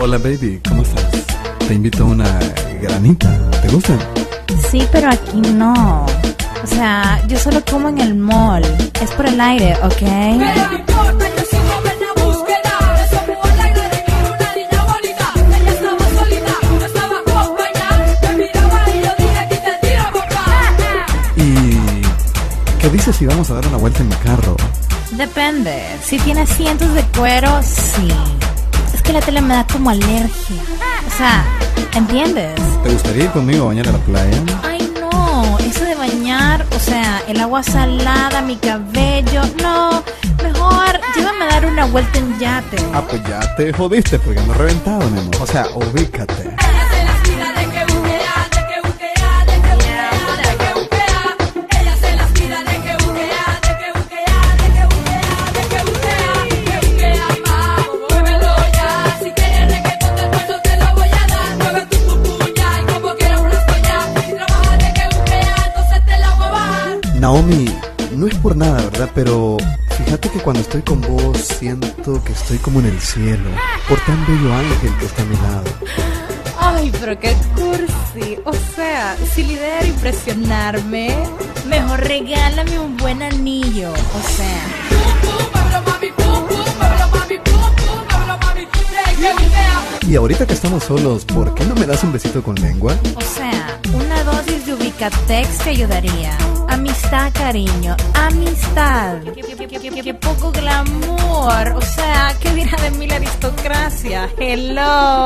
Hola baby, ¿cómo estás? Te invito a una granita, ¿te gustan? Sí, pero aquí no. O sea, yo solo como en el mall. Es por el aire, ¿ok? Pero no importa, yo sigo en la búsqueda de su amor alegre, de que era una niña bonita. Ella estaba solita, no estaba acompañada. Me miraba y yo dije que te tiro, papá. ¿Y qué dices si vamos a dar una vuelta en mi carro? Depende. Si tiene asientos de cuero, sí. Es que la tele me da como alergia. O sea, ¿entiendes? ¿Te gustaría ir conmigo a bañar a la playa? Ay, no. Eso de bañar, o sea, el agua salada, mi cabello. No, mejor llévame a dar una vuelta en yate. Ah, pues ya te jodiste porque ando reventado, mi amor. O sea, ubícate. Ella se las tira de que buquea, de que buquea, de que buquea, de que buquea. Ella se las tira de que buquea, de que buquea, de que buquea, de que buquea, que buquea más. Muévelo ya, si quieres reggaetón después yo te lo voy a dar. Mueve tu pupuña y como quieras una estoya. Si trabajas de que buquea, entonces te la voy a bajar. Naomi, no es por nada, ¿verdad? Pero fíjate que cuando estoy con vos siento que estoy como en el cielo, por tan bello ángel que está a mi lado. Ay, pero qué cursi. O sea, si la idea era impresionarme, mejor regálame un buen anillo. O sea, Y ahorita que estamos solos, ¿por qué no me das un besito con lengua? una dosis de Ubicatex te ayudaría. Amistad, cariño, amistad. Qué poco glamour. O sea, ¿qué dirá de mí la aristocracia? Hello.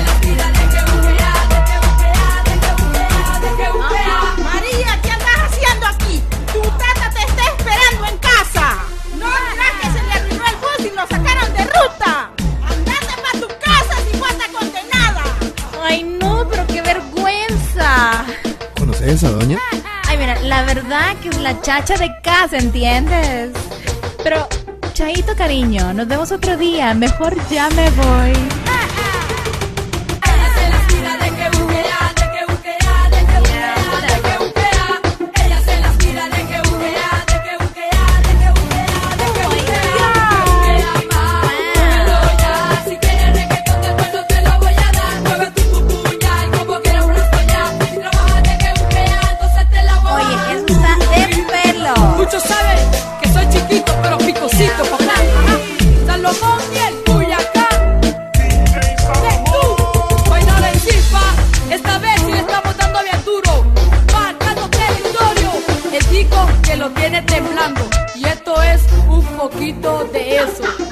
María, ¿qué andas haciendo aquí? Tu tata te está esperando en casa. No dirás que se le arruinó el bus y lo sacaron de ruta. Andate para tu casa si fuiste condenada. Ay, no, pero qué vergüenza. ¿Conoces a esa doña? Ay, mira, la verdad que es la chacha de casa, ¿entiendes? Pero, chaito, cariño, nos vemos otro día. Mejor ya me voy. Ella se las tira de que buquea, de que buquea, de que buquea, de que buquea. Ella se las tira de que buquea, de que buquea, de que buquea, de que buquea. Que buquea más. Muévelo ya, si quieres reggaetón después yo te lo voy a dar. Mueve tu pupuña y como quieras una estoya. Si trabajas de que buquea, entonces te la voy a Oye, bajar. eso está de pelo. Muchos saben que soy chiquito pero picosito, papá. Salomón y el Cuyacán. Bailar en chispa. Esta vez sí le estamos dando bien duro. Marcando territorio. El chico que lo tiene temblando. Y esto es un poquito de eso.